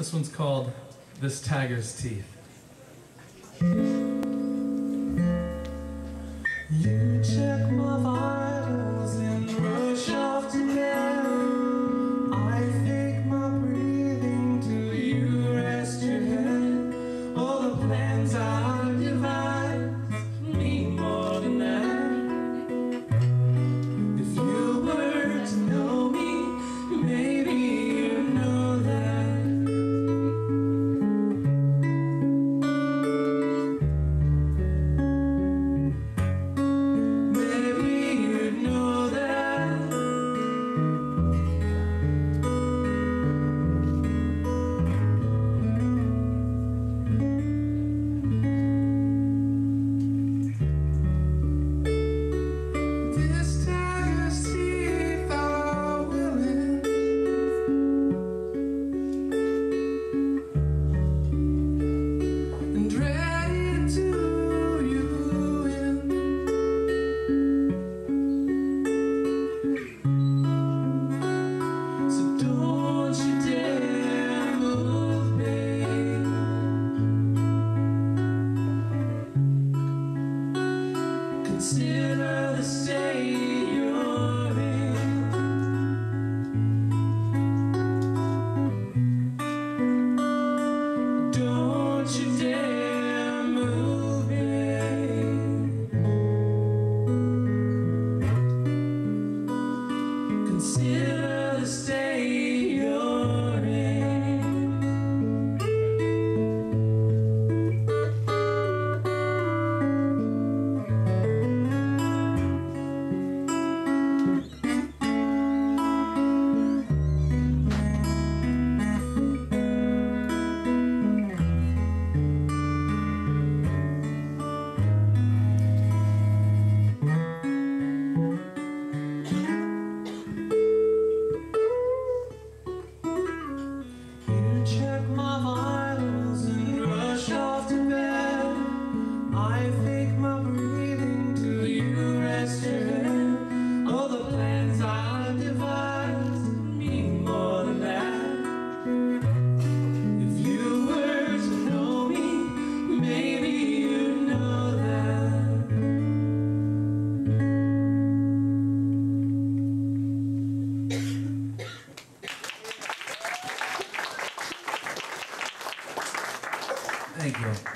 This one's called This Tiger's Teeth. You check my vitals and rush off to bed. I fake my breathing till you rest your head. All the plans I devised mean more than that. If you were to know me, maybe you'd know that. Consider the state you're in. Don't you dare move in. Consider the state you're in. Check my vitals and rush off to bed. I fake my breathing till you rest your head. All the plans I devised mean more than that. If you were to know me, maybe you'd know that. Thank you.